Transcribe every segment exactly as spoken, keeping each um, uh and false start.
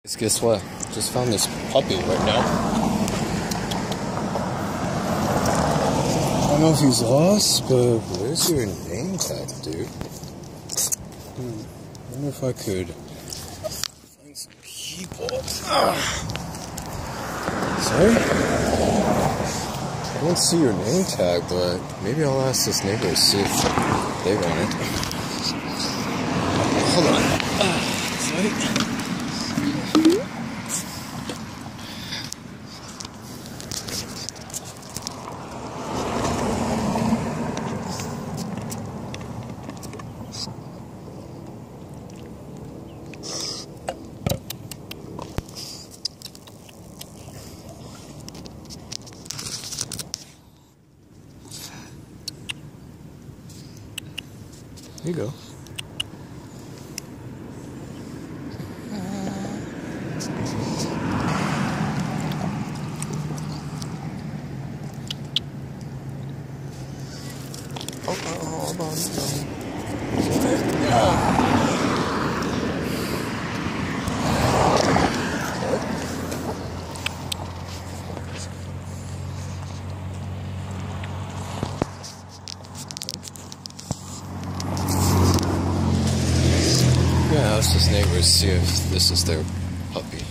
Guess what? Just found this puppy right now. I don't know if he's lost, but where's your name tag, dude? Hmm. I wonder if I could find some people. Ah. Sorry? I don't see your name tag, but maybe I'll ask this neighbor to see if they want it. Hold on. Ah. Sorry. Here you go. Oh, oh, hold on. Yeah. Yeah, ask this neighbor to see if this is their puppy.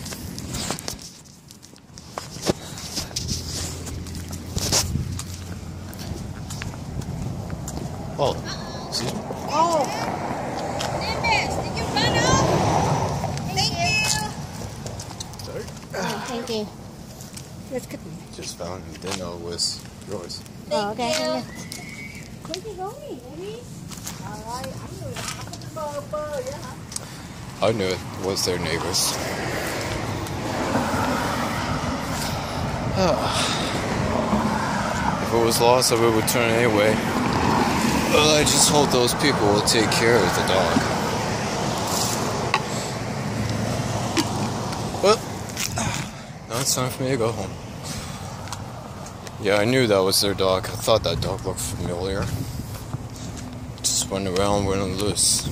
Oh, see? Oh! Nimbus, did you run off? Thank you! Sorry? Oh, thank you. Let's get them. Just found it. Didn't know it was yours. Oh, okay. You. Where you going, baby? Alright, I'm going to yeah. I knew it was their neighbors. If it was lost, I would return anyway. Well, I just hope those people will take care of the dog. Well, now it's time for me to go home. Yeah, I knew that was their dog. I thought that dog looked familiar. Just went around running loose.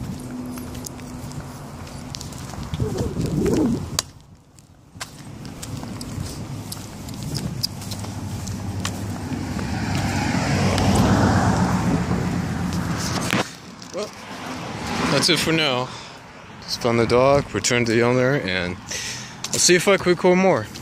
Well, that's it for now. Just found the dog, returned to the owner, and I'll see if I can record more.